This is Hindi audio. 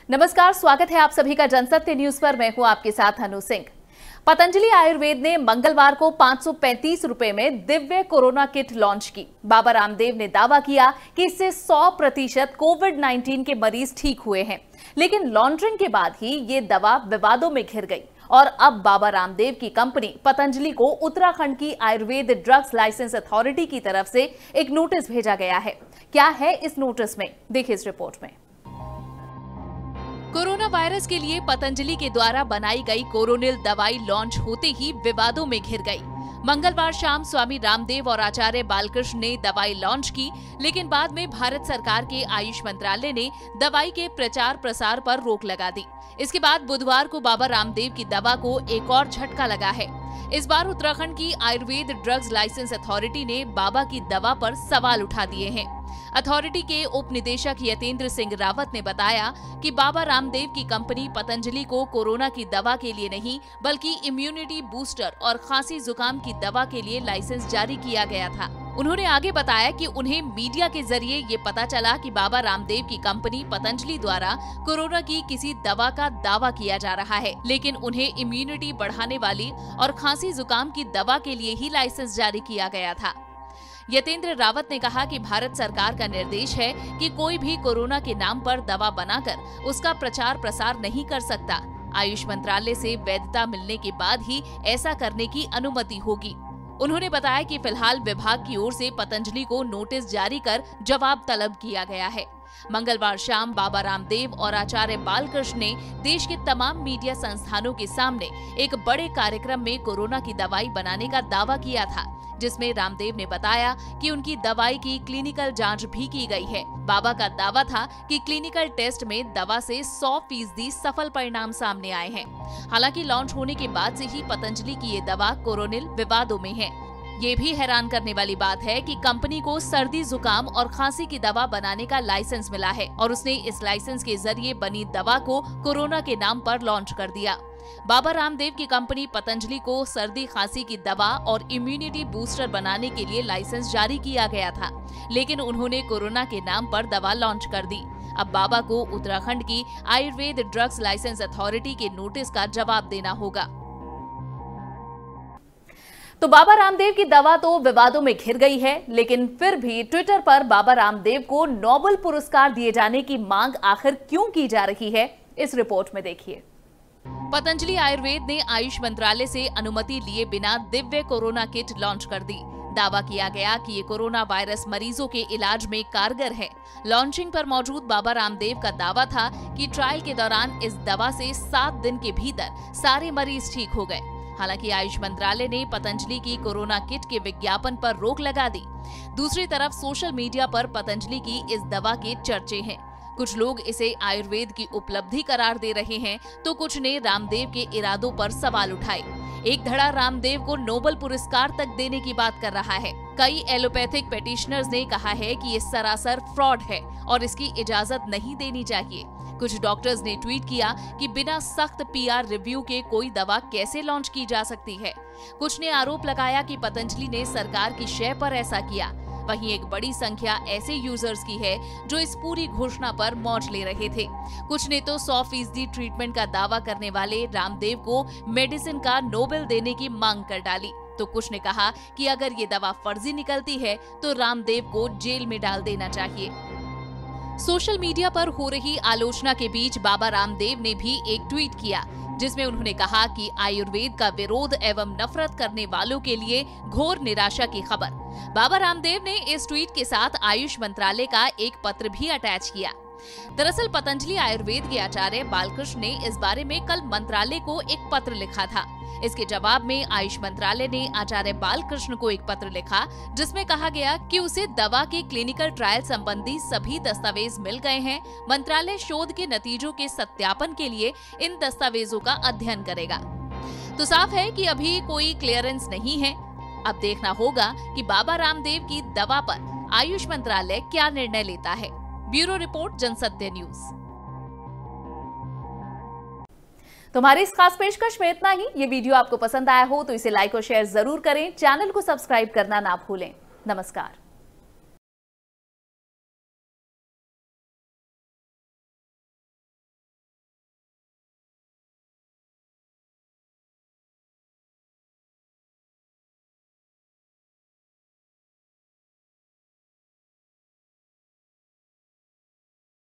नमस्कार, स्वागत है आप सभी का जनसत्य न्यूज पर। मैं हूं आपके साथ अनु सिंह। पतंजलि आयुर्वेद ने मंगलवार को 535 रुपए में दिव्य कोरोना किट लॉन्च की। बाबा रामदेव ने दावा किया कि इससे 100% कोविड-19 के मरीज ठीक हुए हैं, लेकिन लॉन्ड्रिंग के बाद ही ये दवा विवादों में घिर गई और अब बाबा रामदेव की कंपनी पतंजलि को उत्तराखंड की आयुर्वेद ड्रग्स लाइसेंस अथॉरिटी की तरफ से एक नोटिस भेजा गया है। क्या है इस नोटिस में, देखिए इस रिपोर्ट में। कोरोना वायरस के लिए पतंजलि के द्वारा बनाई गई कोरोनिल दवाई लॉन्च होते ही विवादों में घिर गई। मंगलवार शाम स्वामी रामदेव और आचार्य बालकृष्ण ने दवाई लॉन्च की, लेकिन बाद में भारत सरकार के आयुष मंत्रालय ने दवाई के प्रचार प्रसार पर रोक लगा दी। इसके बाद बुधवार को बाबा रामदेव की दवा को एक और झटका लगा है। इस बार उत्तराखंड की आयुर्वेद ड्रग्स लाइसेंस अथॉरिटी ने बाबा की दवा पर सवाल उठा दिए हैं। अथॉरिटी के उप निदेशक यतेंद्र सिंह रावत ने बताया कि बाबा रामदेव की कंपनी पतंजलि को कोरोना की दवा के लिए नहीं, बल्कि इम्यूनिटी बूस्टर और खांसी जुकाम की दवा के लिए लाइसेंस जारी किया गया था। उन्होंने आगे बताया कि उन्हें मीडिया के जरिए ये पता चला कि बाबा रामदेव की कंपनी पतंजलि द्वारा कोरोना की किसी दवा का दावा किया जा रहा है, लेकिन उन्हें इम्यूनिटी बढ़ाने वाली और खांसी जुकाम की दवा के लिए ही लाइसेंस जारी किया गया था। यतेंद्र रावत ने कहा कि भारत सरकार का निर्देश है कि कोई भी कोरोना के नाम पर दवा बनाकर उसका प्रचार प्रसार नहीं कर सकता। आयुष मंत्रालय से वैधता मिलने के बाद ही ऐसा करने की अनुमति होगी। उन्होंने बताया कि फिलहाल विभाग की ओर से पतंजलि को नोटिस जारी कर जवाब तलब किया गया है। मंगलवार शाम बाबा रामदेव और आचार्य बालकृष्ण ने देश के तमाम मीडिया संस्थानों के सामने एक बड़े कार्यक्रम में कोरोना की दवाई बनाने का दावा किया था, जिसमें रामदेव ने बताया कि उनकी दवाई की क्लिनिकल जांच भी की गई है। बाबा का दावा था कि क्लिनिकल टेस्ट में दवा से 100% सफल परिणाम सामने आए हैं। हालांकि लॉन्च होने के बाद से ही पतंजलि की ये दवा कोरोनिल विवादों में है। ये भी हैरान करने वाली बात है कि कंपनी को सर्दी जुकाम और खांसी की दवा बनाने का लाइसेंस मिला है और उसने इस लाइसेंस के जरिए बनी दवा को कोरोना के नाम पर लॉन्च कर दिया। बाबा रामदेव की कंपनी पतंजलि को सर्दी खांसी की दवा और इम्यूनिटी बूस्टर बनाने के लिए लाइसेंस जारी किया गया था, लेकिन उन्होंने कोरोना के नाम पर दवा लॉन्च कर दी। अब बाबा को उत्तराखंड की आयुर्वेद ड्रग्स लाइसेंस अथॉरिटी के नोटिस का जवाब देना होगा। तो बाबा रामदेव की दवा तो विवादों में घिर गई है, लेकिन फिर भी ट्विटर पर बाबा रामदेव को नोबेल पुरस्कार दिए जाने की मांग आखिर क्यों की जा रही है, इस रिपोर्ट में देखिए। पतंजलि आयुर्वेद ने आयुष मंत्रालय से अनुमति लिए बिना दिव्य कोरोना किट लॉन्च कर दी। दावा किया गया कि ये कोरोना वायरस मरीजों के इलाज में कारगर है। लॉन्चिंग पर मौजूद बाबा रामदेव का दावा था कि ट्रायल के दौरान इस दवा से 7 दिन के भीतर सारे मरीज ठीक हो गए। हालांकि आयुष मंत्रालय ने पतंजलि की कोरोना किट के विज्ञापन पर रोक लगा दी। दूसरी तरफ सोशल मीडिया पर पतंजलि की इस दवा के चर्चे हैं। कुछ लोग इसे आयुर्वेद की उपलब्धि करार दे रहे हैं, तो कुछ ने रामदेव के इरादों पर सवाल उठाए। एक धड़ा रामदेव को नोबेल पुरस्कार तक देने की बात कर रहा है। कई एलोपैथिक पेटिशनर्स ने कहा है कि ये सरासर फ्रॉड है और इसकी इजाजत नहीं देनी चाहिए। कुछ डॉक्टर्स ने ट्वीट किया कि बिना सख्त पीआर रिव्यू के कोई दवा कैसे लॉन्च की जा सकती है। कुछ ने आरोप लगाया कि पतंजलि ने सरकार की शय पर ऐसा किया। वहीं एक बड़ी संख्या ऐसे यूजर्स की है जो इस पूरी घोषणा पर मौज ले रहे थे। कुछ ने तो 100% ट्रीटमेंट का दावा करने वाले रामदेव को मेडिसिन का नोबेल देने की मांग कर डाली, तो कुछ ने कहा कि अगर ये दवा फर्जी निकलती है तो रामदेव को जेल में डाल देना चाहिए। सोशल मीडिया पर हो रही आलोचना के बीच बाबा रामदेव ने भी एक ट्वीट किया, जिसमें उन्होंने कहा कि आयुर्वेद का विरोध एवं नफरत करने वालों के लिए घोर निराशा की खबर। बाबा रामदेव ने इस ट्वीट के साथ आयुष मंत्रालय का एक पत्र भी अटैच किया। दरअसल पतंजलि आयुर्वेद के आचार्य बालकृष्ण ने इस बारे में कल मंत्रालय को एक पत्र लिखा था। इसके जवाब में आयुष मंत्रालय ने आचार्य बालकृष्ण को एक पत्र लिखा, जिसमें कहा गया कि उसे दवा के क्लिनिकल ट्रायल संबंधी सभी दस्तावेज मिल गए हैं। मंत्रालय शोध के नतीजों के सत्यापन के लिए इन दस्तावेजों का अध्ययन करेगा। तो साफ है कि अभी कोई क्लियरेंस नहीं है। अब देखना होगा कि बाबा रामदेव की दवा पर आयुष मंत्रालय क्या निर्णय लेता है। Bureau report, Jansatya News. तुम्हारी इस खास पेशकश में इतना ही। ये वीडियो आपको पसंद आया हो तो इसे लाइक और शेयर जरूर करें। चैनल को सब्सक्राइब करना ना भूलें। नमस्कार।